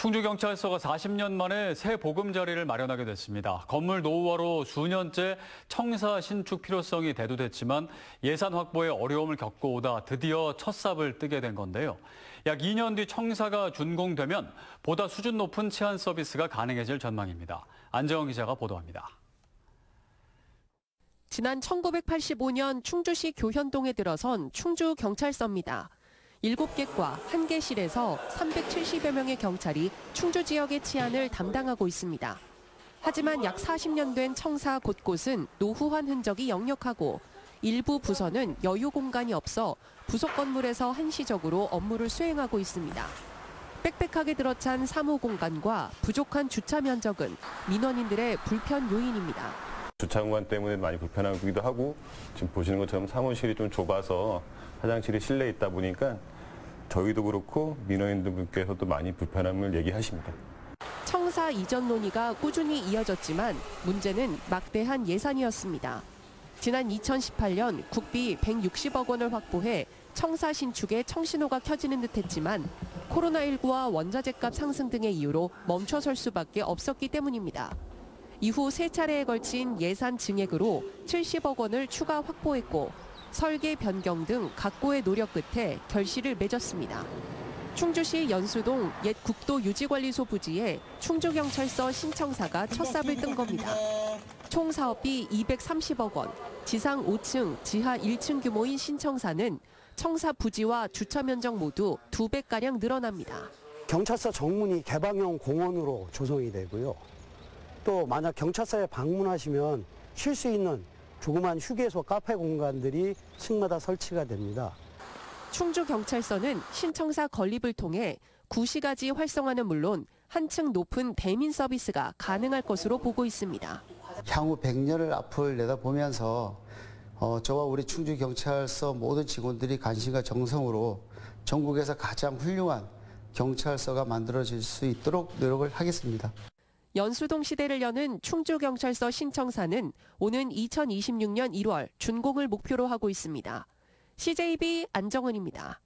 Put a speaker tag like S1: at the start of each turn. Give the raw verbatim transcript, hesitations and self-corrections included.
S1: 충주경찰서가 사십 년 만에 새 보금자리를 마련하게 됐습니다. 건물 노후화로 수년째 청사 신축 필요성이 대두됐지만 예산 확보에 어려움을 겪고 오다 드디어 첫 삽을 뜨게 된 건데요. 약 이 년 뒤 청사가 준공되면 보다 수준 높은 치안 서비스가 가능해질 전망입니다. 안재영 기자가 보도합니다.
S2: 지난 천구백팔십오 년 충주시 교현동에 들어선 충주경찰서입니다. 일곱 개 과 한 개 실에서 삼백칠십여 명의 경찰이 충주 지역의 치안을 담당하고 있습니다. 하지만 약 사십 년 된 청사 곳곳은 노후한 흔적이 역력하고 일부 부서는 여유 공간이 없어 부속 건물에서 한시적으로 업무를 수행하고 있습니다. 빽빽하게 들어찬 사무 공간과 부족한 주차 면적은 민원인들의 불편 요인입니다.
S3: 주차 공간 때문에 많이 불편하기도 하고 지금 보시는 것처럼 사무실이 좀 좁아서 화장실이 실내에 있다 보니까 저희도 그렇고 민원인들께서도 많이 불편함을 얘기하십니다.
S2: 청사 이전 논의가 꾸준히 이어졌지만 문제는 막대한 예산이었습니다. 지난 이천십팔 년 국비 백육십억 원을 확보해 청사 신축에 청신호가 켜지는 듯했지만 코로나십구와 원자재값 상승 등의 이유로 멈춰설 수밖에 없었기 때문입니다. 이후 세 차례에 걸친 예산 증액으로 칠십억 원을 추가 확보했고 설계 변경 등 각고의 노력 끝에 결실을 맺었습니다. 충주시 연수동 옛 국도유지관리소 부지에 충주경찰서 신청사가 첫 삽을 뜬 겁니다. 총 사업비 이백삼십억 원, 지상 오 층, 지하 일 층 규모인 신청사는 청사 부지와 주차 면적 모두 두 배가량 늘어납니다.
S4: 경찰서 정문이 개방형 공원으로 조성이 되고요. 또 만약 경찰서에 방문하시면 쉴 수 있는 조그만 휴게소, 카페 공간들이 층마다 설치가 됩니다.
S2: 충주경찰서는 신청사 건립을 통해 구시가지 활성화는 물론 한층 높은 대민 서비스가 가능할 것으로 보고 있습니다.
S5: 향후 백 년을 앞을 내다보면서 어, 저와 우리 충주경찰서 모든 직원들이 간신과 정성으로 전국에서 가장 훌륭한 경찰서가 만들어질 수 있도록 노력을 하겠습니다.
S2: 연수동 시대를 여는 충주경찰서 신청사는 오는 이천이십육 년 일월 준공을 목표로 하고 있습니다. 씨제이비 안정은입니다.